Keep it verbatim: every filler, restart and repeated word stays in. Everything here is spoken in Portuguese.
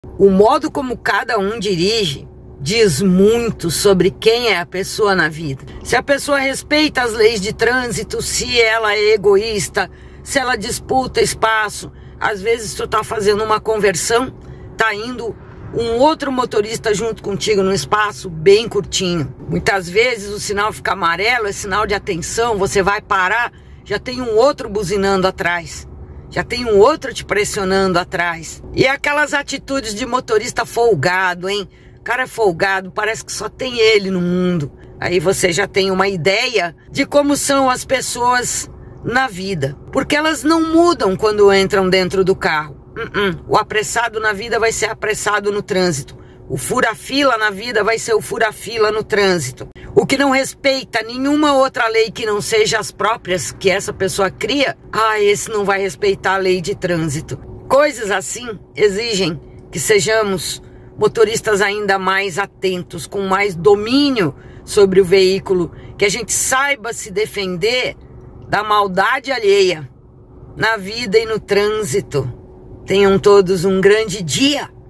O modo como cada um dirige diz muito sobre quem é a pessoa na vida. Se a pessoa respeita as leis de trânsito, se ela é egoísta, se ela disputa espaço. Às vezes tu tá fazendo uma conversão, tá indo um outro motorista junto contigo num espaço bem curtinho. Muitas vezes o sinal fica amarelo, é sinal de atenção, você vai parar, já tem um outro buzinando atrás. Já tem um outro te pressionando atrás. E aquelas atitudes de motorista folgado, hein? O cara é folgado, parece que só tem ele no mundo. Aí você já tem uma ideia de como são as pessoas na vida. Porque elas não mudam quando entram dentro do carro. Uh-uh. O apressado na vida vai ser apressado no trânsito. O fura-fila na vida vai ser o fura-fila no trânsito. O que não respeita nenhuma outra lei que não seja as próprias que essa pessoa cria, ah, esse não vai respeitar a lei de trânsito. Coisas assim exigem que sejamos motoristas ainda mais atentos, com mais domínio sobre o veículo, que a gente saiba se defender da maldade alheia na vida e no trânsito. Tenham todos um grande dia.